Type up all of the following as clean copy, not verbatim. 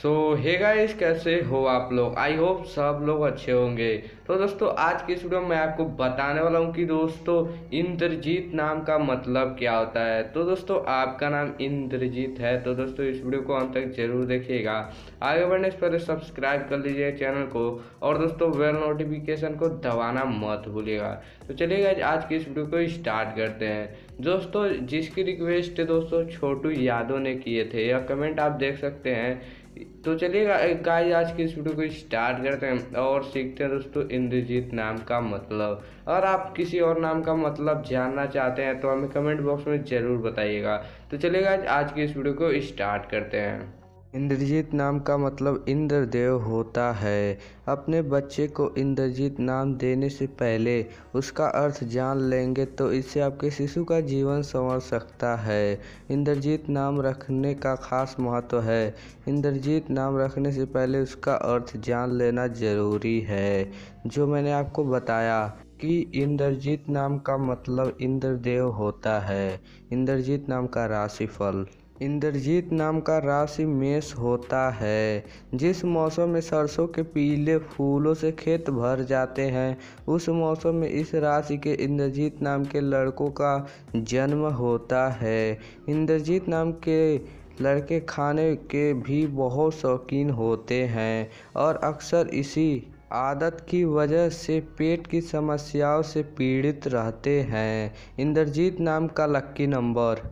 सो hey guys, कैसे हो आप लोग। आई होप सब लोग अच्छे होंगे। तो दोस्तों आज की इस वीडियो में मैं आपको बताने वाला हूँ कि दोस्तों इंद्रजीत नाम का मतलब क्या होता है। तो दोस्तों आपका नाम इंद्रजीत है तो दोस्तों इस वीडियो को अंत तक जरूर देखिएगा। आगे बढ़ने से पहले सब्सक्राइब कर लीजिए चैनल को और दोस्तों बेल नोटिफिकेशन को दबाना मत भूलिएगा। तो चलिए गाइस आज की इस वीडियो को स्टार्ट करते हैं। दोस्तों जिसकी रिक्वेस्ट दोस्तों छोटू यादव ने किए थे, यह कमेंट आप देख सकते हैं। तो चलिए गाइस आज की इस वीडियो को स्टार्ट करते हैं और सीखते हैं दोस्तों इंद्रजीत नाम का मतलब। अगर आप किसी और नाम का मतलब जानना चाहते हैं तो हमें कमेंट बॉक्स में ज़रूर बताइएगा। तो चलिए गाइस आज की इस वीडियो को स्टार्ट करते हैं। इंद्रजीत नाम का मतलब इंद्रदेव होता है। अपने बच्चे को इंद्रजीत नाम देने से पहले उसका अर्थ जान लेंगे तो इससे आपके शिशु का जीवन संवर सकता है। इंद्रजीत नाम रखने का खास महत्व है। इंद्रजीत नाम रखने से पहले उसका अर्थ जान लेना जरूरी है। जो मैंने आपको बताया कि इंद्रजीत नाम का मतलब इंद्रदेव होता है। इंद्रजीत नाम का राशिफल। इंद्रजीत नाम का राशि मेष होता है। जिस मौसम में सरसों के पीले फूलों से खेत भर जाते हैं उस मौसम में इस राशि के इंद्रजीत नाम के लड़कों का जन्म होता है। इंद्रजीत नाम के लड़के खाने के भी बहुत शौकीन होते हैं और अक्सर इसी आदत की वजह से पेट की समस्याओं से पीड़ित रहते हैं। इंद्रजीत नाम का लकी नंबर।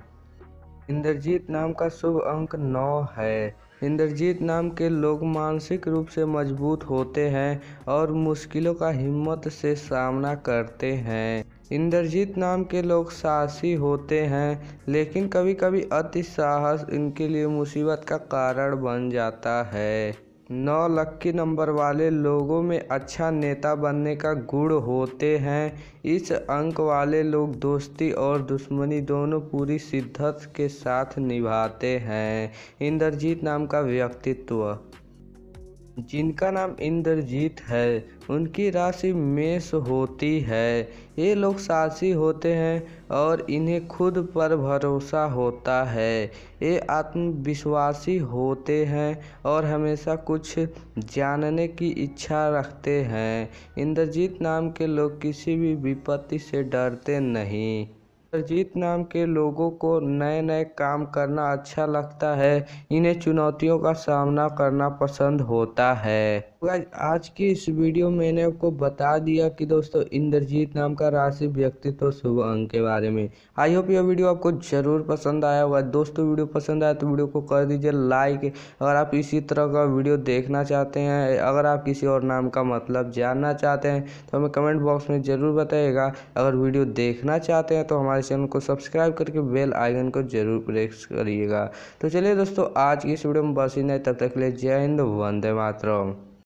इंद्रजीत नाम का शुभ अंक 9 है। इंद्रजीत नाम के लोग मानसिक रूप से मजबूत होते हैं और मुश्किलों का हिम्मत से सामना करते हैं। इंद्रजीत नाम के लोग साहसी होते हैं लेकिन कभी कभी अति साहस इनके लिए मुसीबत का कारण बन जाता है। 9 लक्की नंबर वाले लोगों में अच्छा नेता बनने का गुण होते हैं। इस अंक वाले लोग दोस्ती और दुश्मनी दोनों पूरी शिद्दत के साथ निभाते हैं। इंद्रजीत नाम का व्यक्तित्व। जिनका नाम इंद्रजीत है उनकी राशि मेष होती है। ये लोग साहसी होते हैं और इन्हें खुद पर भरोसा होता है। ये आत्मविश्वासी होते हैं और हमेशा कुछ जानने की इच्छा रखते हैं। इंद्रजीत नाम के लोग किसी भी विपत्ति से डरते नहीं। इंद्रजीत नाम के लोगों को नए नए काम करना अच्छा लगता है। इन्हें चुनौतियों का सामना करना पसंद होता है। आज की इस वीडियो में मैंने आपको बता दिया कि दोस्तों इंद्रजीत नाम का राशि व्यक्तित्व शुभ अंक के बारे में। आई होप यह वीडियो आपको जरूर पसंद आया होगा। दोस्तों वीडियो पसंद आया तो वीडियो को कर दीजिए लाइक। अगर आप इसी तरह का वीडियो देखना चाहते हैं, अगर आप किसी और नाम का मतलब जानना चाहते हैं तो हमें कमेंट बॉक्स में ज़रूर बताइएगा। अगर वीडियो देखना चाहते हैं तो हमारे चैनल को सब्सक्राइब करके बेल आइकन को जरूर प्रेस करिएगा। तो चलिए दोस्तों आज की इस वीडियो में बस ही नहीं, तब तक के लिए जय हिंद, वंदे मातरम।